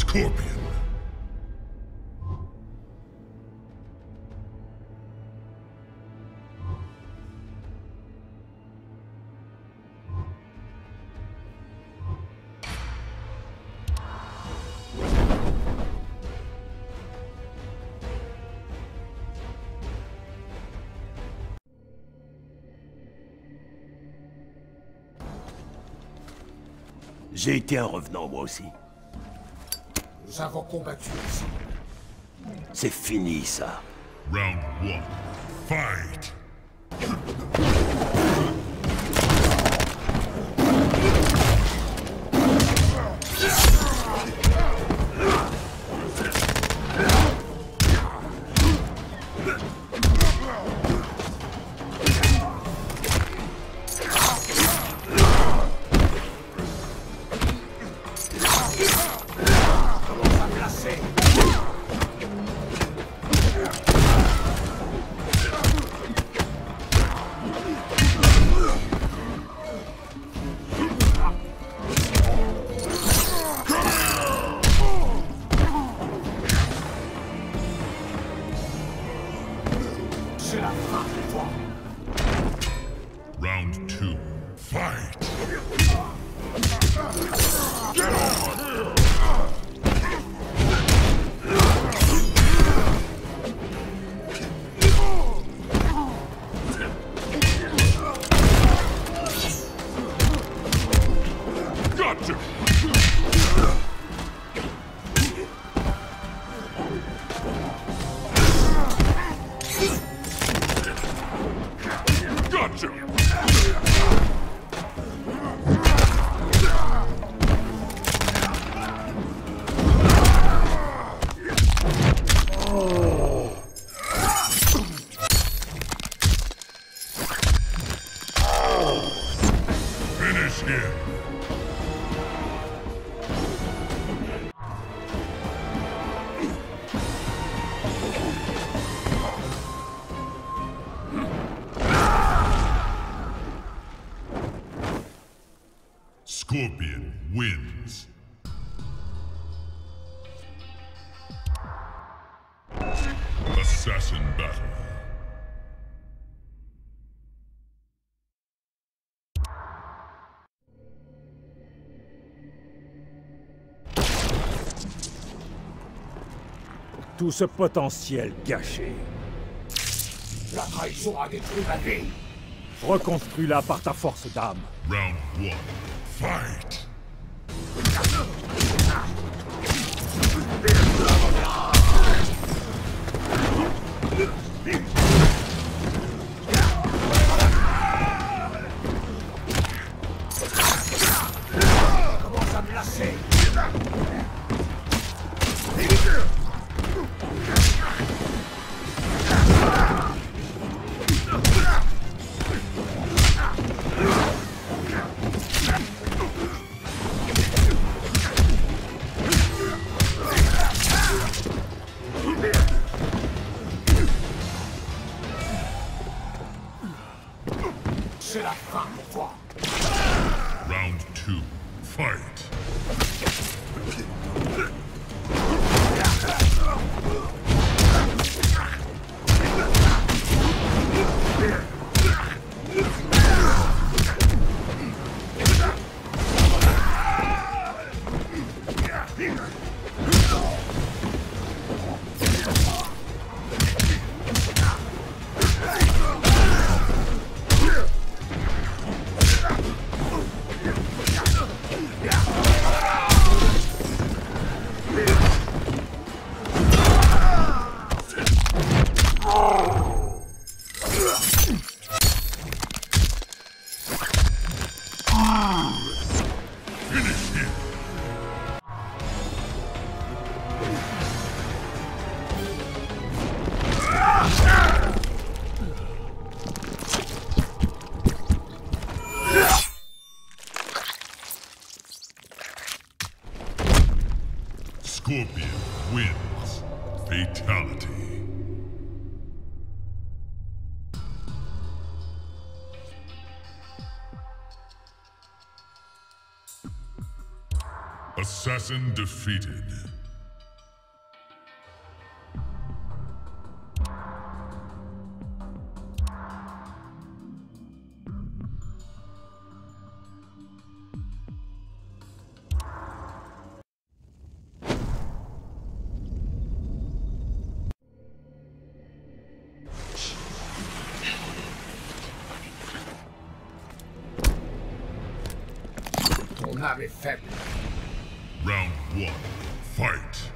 Scorpion. J'ai été un revenant, moi aussi. Nous avons combattu ensemble. C'est fini, ça. Round 1. Fight! C'est la fin de toi. Round 2. Fight! Gotcha! Gotcha! Finish him! Scorpion wins. Assassin battle. Tout ce potentiel gâché. La trahison a détruit ma vie. Reconstruis-la par ta force d'âme. Round 1. Fight! Commence à me lasser. C'est la fin pour toi. Round 2. Fight! Finish him! Scorpion wins. Fatality. Assassin defeated. l'âme est faible. Round 1. Fight.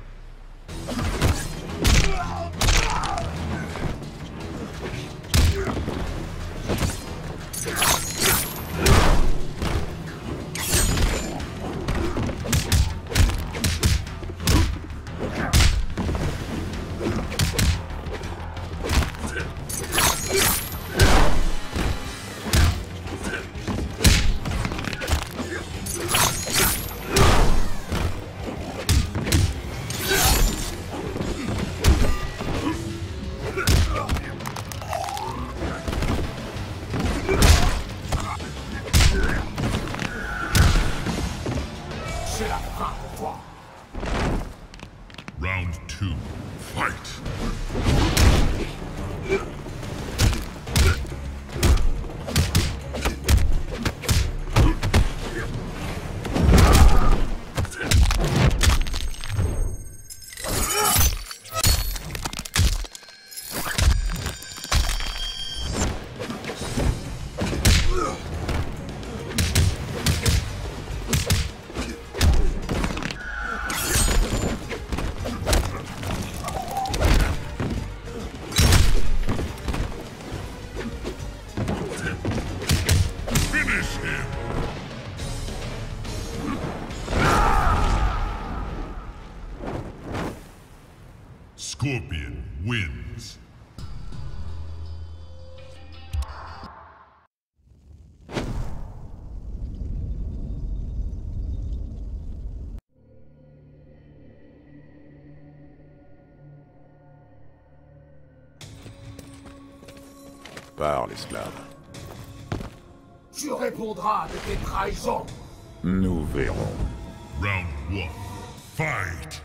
C'est la fin pour toi. Round 2. Fight. Finish him! Scorpion wins. Parle, esclave. Tu répondras de tes trahisons. Nous verrons. Round 1. Fight.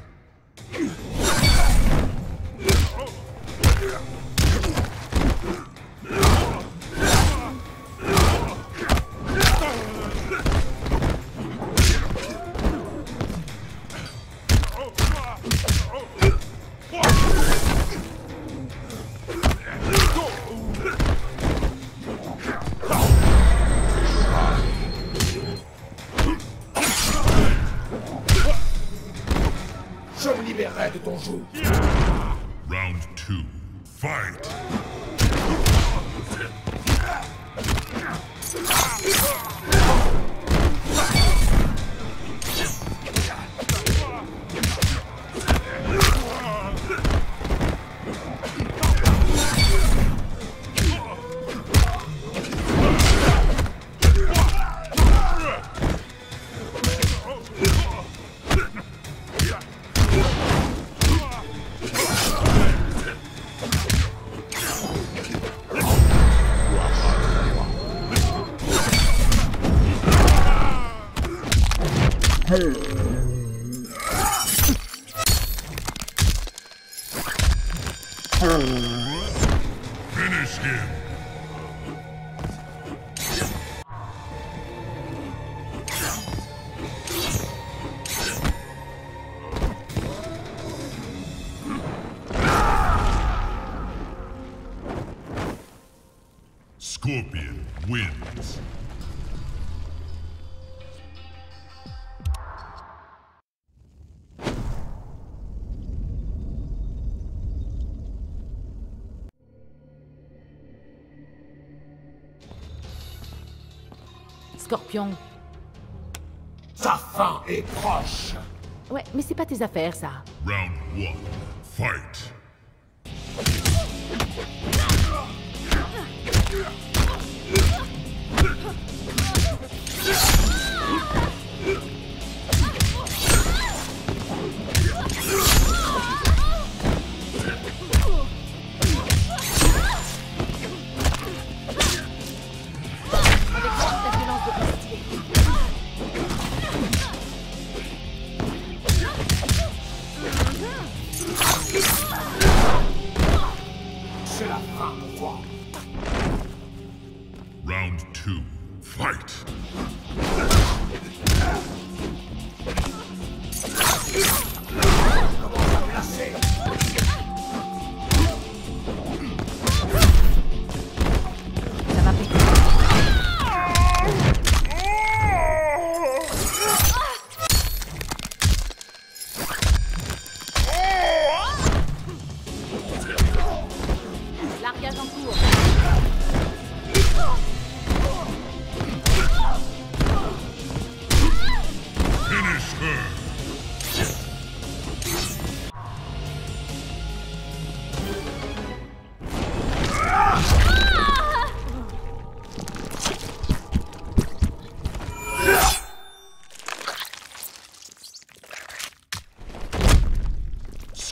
Je me libérerai de ton joug. Round 2. Fight. Finish him. Scorpion wins. Scorpion. Ta fin est proche. Ouais, mais c'est pas tes affaires, ça. Round 1. Fight. Avec ta violence de bestier. C'est la fin pour toi. Round 2. Fight. Placé. Ça va péter.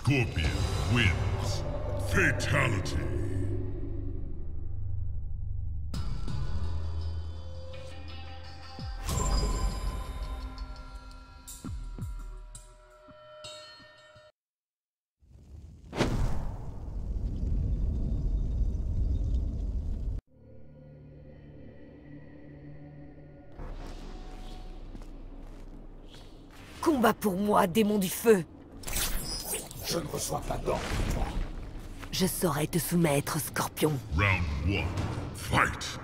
Scorpion wins. Fatality. Combat pour moi, démon du feu. Je ne reçois pas d'ordre de toi. Je saurai te soumettre, Scorpion. Round 1. Fight.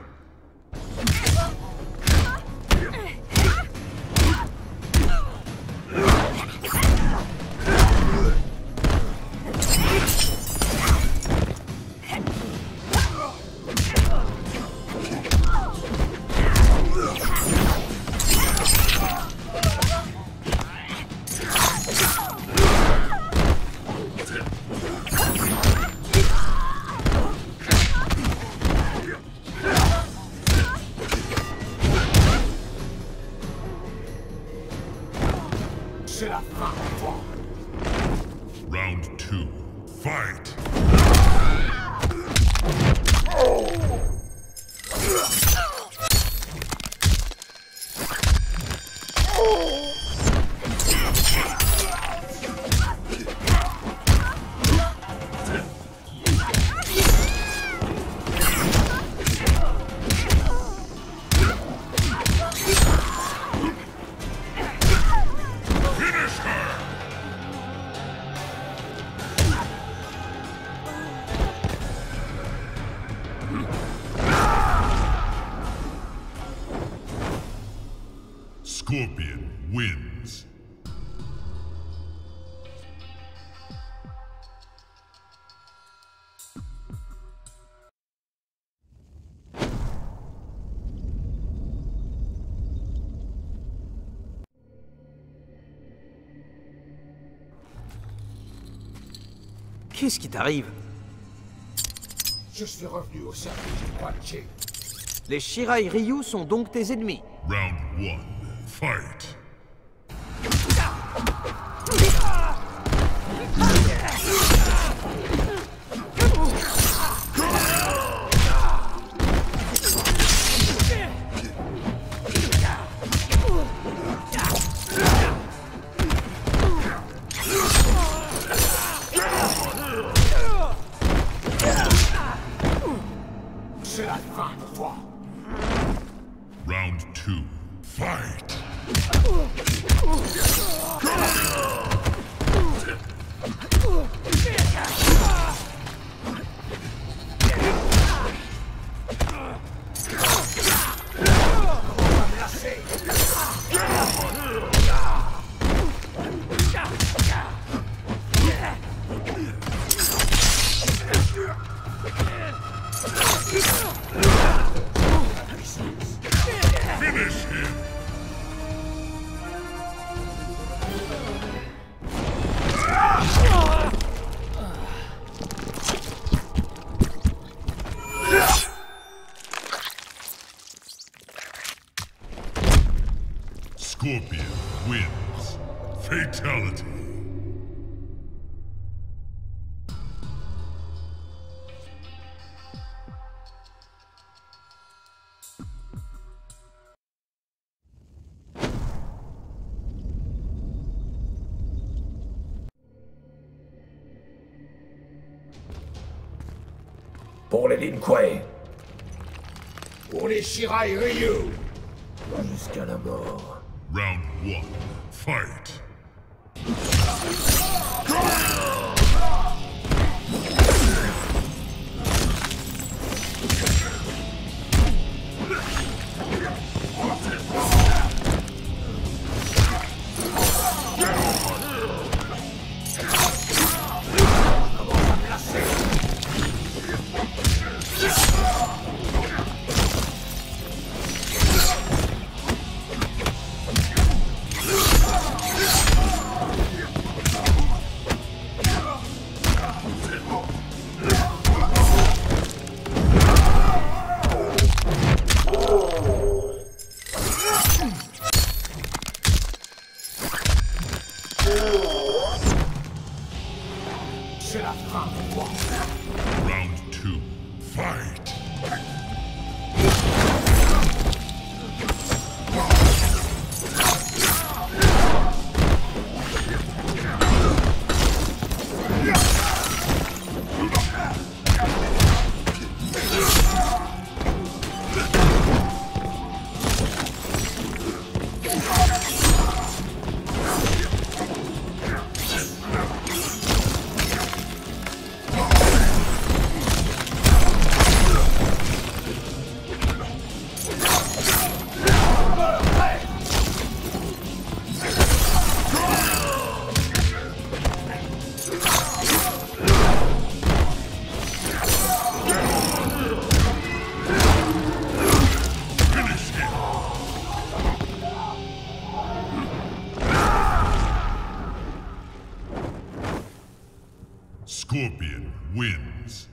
C'est la fin de toi. Round 2. Fight. Scorpion wins. Qu'est-ce qui t'arrive? Je suis revenu au service du Quan Chi. Les Shirai Ryu sont donc tes ennemis. Round 1. Fight. C'est la fin de toi. Round 2. Fight. Finish him. Scorpion wins. Fatality. Pour les Lin Kuei. Pour les Shirai Ryu. Jusqu'à la mort. Round 1. Fight. wins.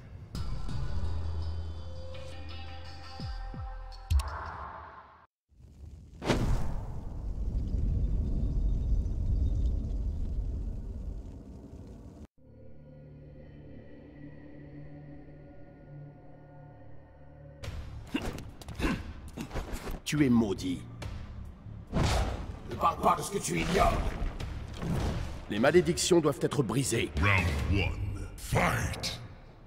Tu es maudit. Ne parle pas de ce que tu ignores. Les malédictions doivent être brisées. Round 1. Fight!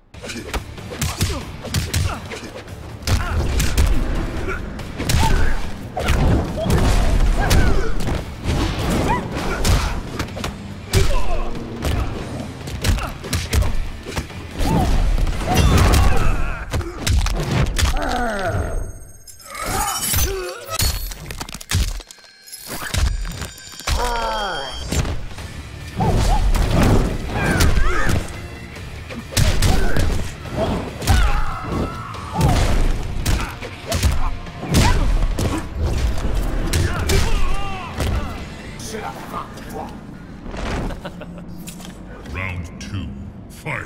Round 2. Fight!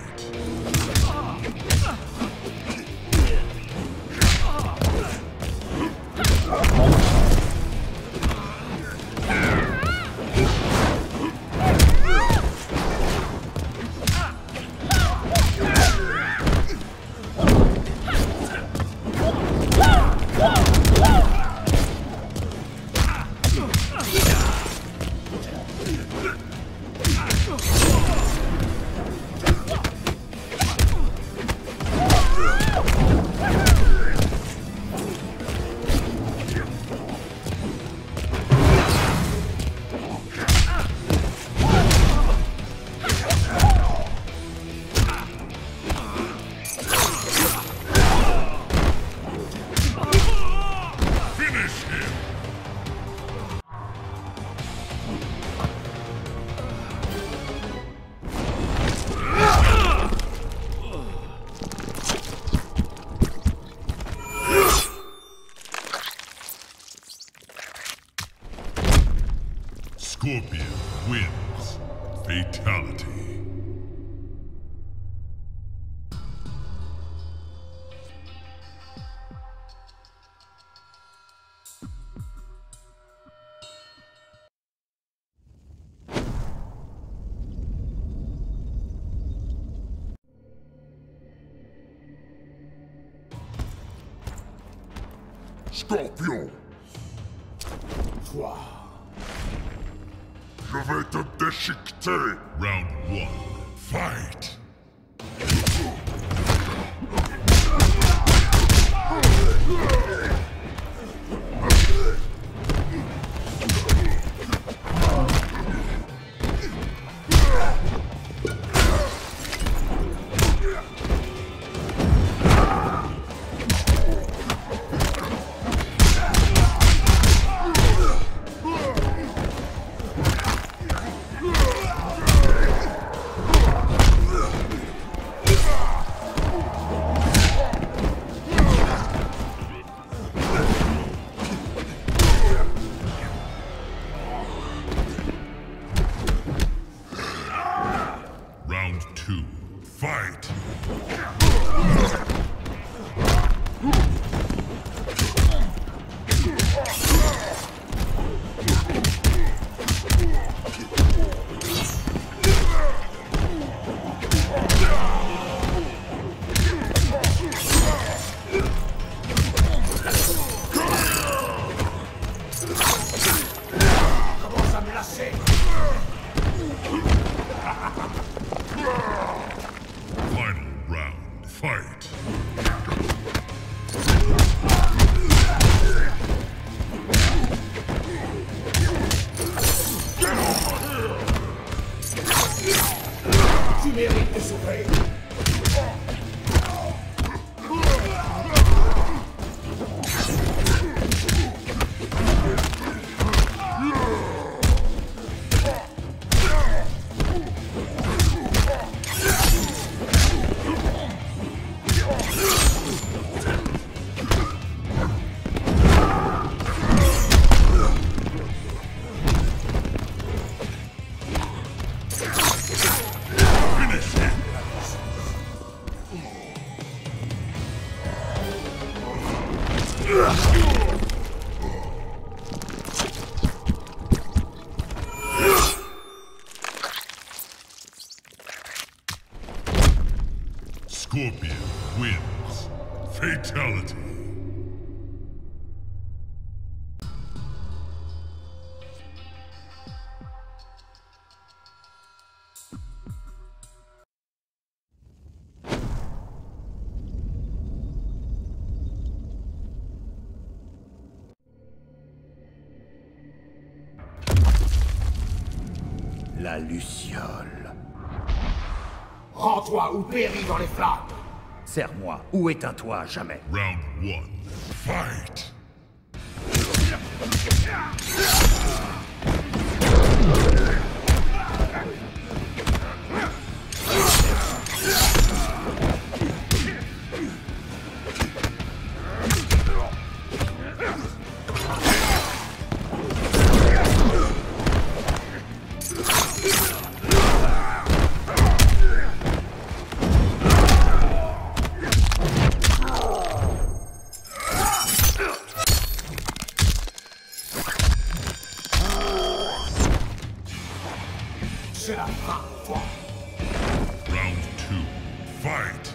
Scorpion wins. Fatality. Scorpion, Toi, je vais te déchiqueter. Round 1. Fight! Round 2. Fight! commence à me lasser. Final round. Fight! Tu mérites de souffrir. la luciole. Rends-toi ou péris dans les flammes. Serre-moi ou éteins-toi à jamais. Round 1. Fight! C'est la fin, toi. Round 2. Fight!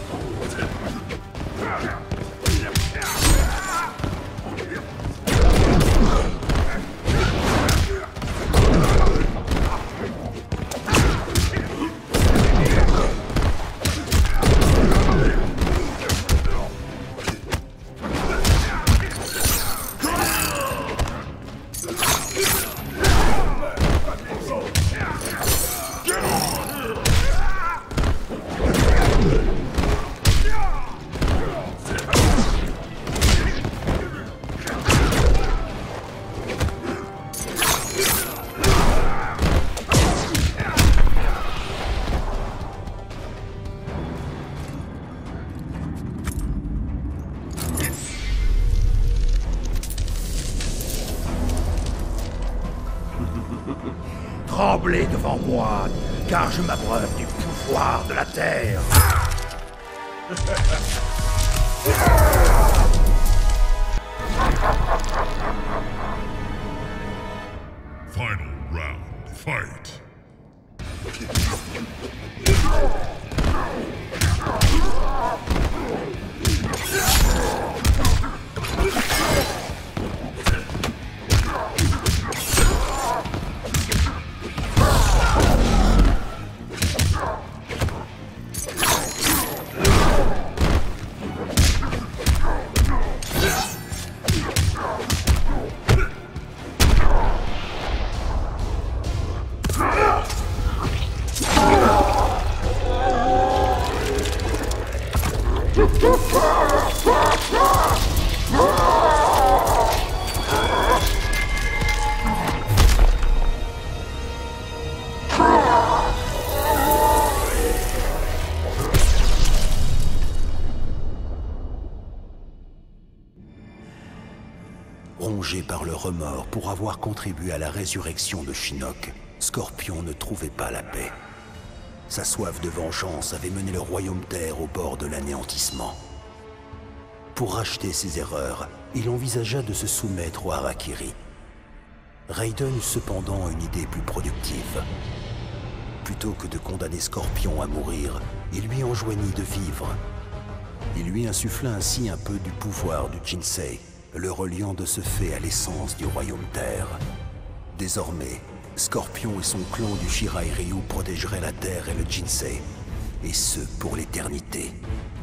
Tremblez devant moi, car je m'abreuve du pouvoir de la Terre. Final round. Fight! Rongé par le remords pour avoir contribué à la résurrection de Shinnok, Scorpion ne trouvait pas la paix. Sa soif de vengeance avait mené le royaume Terre au bord de l'anéantissement. Pour racheter ses erreurs, il envisagea de se soumettre au Harakiri. Raiden eut cependant une idée plus productive. Plutôt que de condamner Scorpion à mourir, il lui enjoignit de vivre. Il lui insuffla ainsi un peu du pouvoir du Jinsei, le reliant de ce fait à l'essence du royaume Terre. Désormais, Scorpion et son clan du Shirai Ryu protégeraient la Terre et le Jinsei, et ce pour l'éternité.